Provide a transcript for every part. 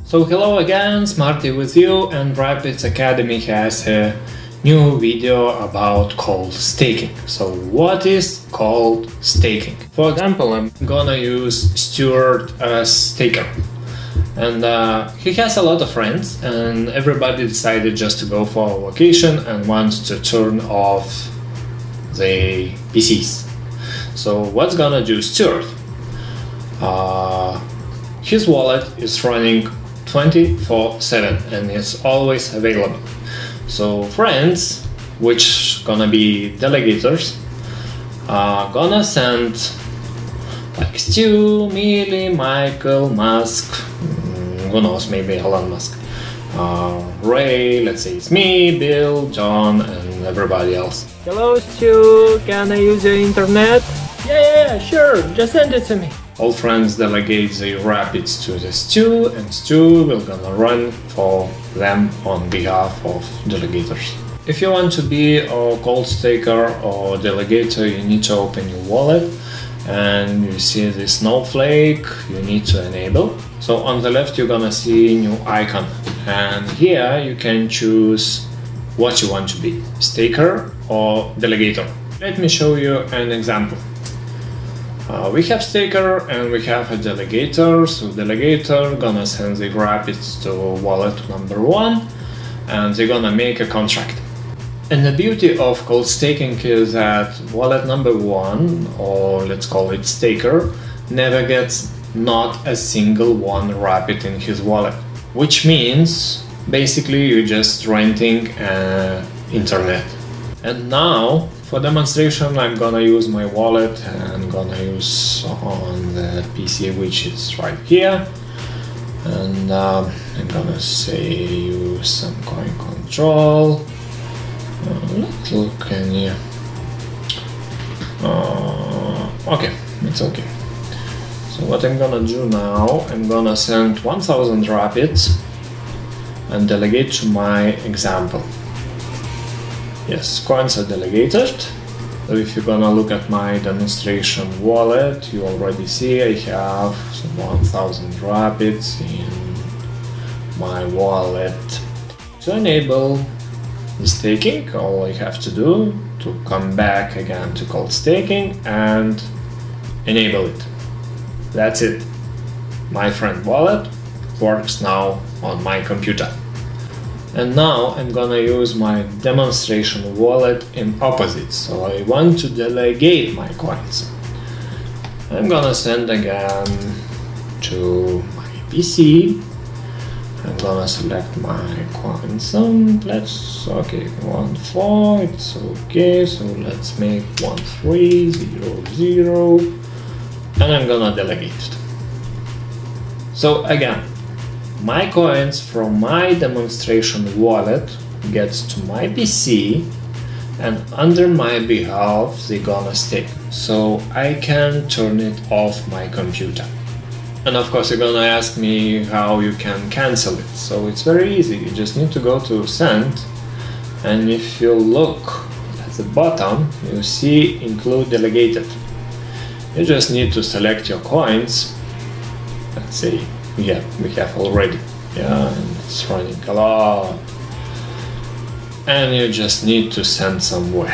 So hello again, Smarty with you, and Rapids Academy has a new video about cold staking. So what is cold staking? For example, I'm gonna use Stuart as staker. And he has a lot of friends, and everybody decided just to go for a vacation and wants to turn off the PCs. So what's gonna do Stuart? His wallet is running 24/7 and it's always available. So friends, which gonna be delegators, are gonna send like Stu, Millie, Michael, Musk, who knows, maybe Elon Musk, Ray, let's say it's me, Bill, John, and everybody else. Hello Stu, can I use your internet? Yeah, sure, just send it to me. All friends delegate the Rapids to the Stu, and Stu will gonna run for them on behalf of delegators. If you want to be a cold staker or delegator, you need to open your wallet, and you see this snowflake you need to enable. So on the left you're gonna see a new icon, and here you can choose what you want to be, staker or delegator. Let me show you an example. We have staker and we have a delegator. So delegator gonna send the Rapids to wallet number 1, and they're gonna make a contract. And the beauty of cold staking is that wallet number 1, or let's call it staker, never gets not a single one Rapid in his wallet, which means basically you're just renting internet. And now for demonstration I'm gonna use my wallet and gonna use on the PC, which is right here, and I'm gonna say use some coin control. Let's look in here. Okay, it's okay. So what I'm gonna do now, I'm gonna send 1000 Rapids and delegate to my example. Yes, coins are delegated. So if you're gonna look at my demonstration wallet, you already see I have some 1000 Rapids in my wallet. To enable the staking, all I have to do to come back again to cold staking and enable it. That's it. My friend wallet works now on my computer. And now I'm gonna use my demonstration wallet in opposite. So I want to delegate my coins. I'm gonna send again to my PC. I'm gonna select my coin sum. Okay, 1-4, it's okay. So let's make 1-3-0-0, and I'm gonna delegate it. So again, my coins from my demonstration wallet gets to my PC, and under my behalf they're gonna stake, so I can turn it off my computer. And of course you're gonna ask me how you can cancel it. So it's very easy, you just need to go to send, and if you look at the bottom you see include delegated. You just need to select your coins. Let's say we have already, and it's running a lot, and you just need to send somewhere,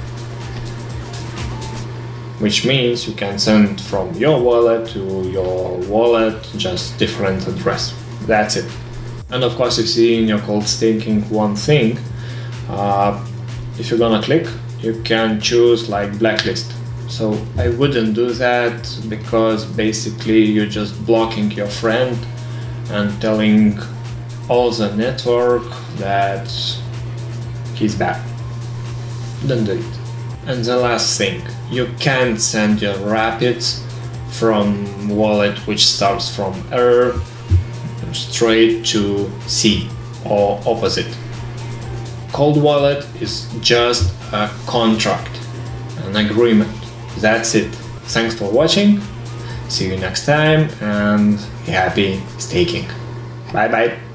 which means you can send from your wallet to your wallet, just different address. That's it. And of course you see in your cold staking one thing, if you're gonna click, you can choose like blacklist. So I wouldn't do that, because basically you're just blocking your friend and telling all the network that he's bad. Don't do it. And the last thing, you can't send your Rapids from wallet which starts from R straight to C or opposite. Cold wallet is just a contract, an agreement. That's it. Thanks for watching. See you next time, and happy staking. Bye bye.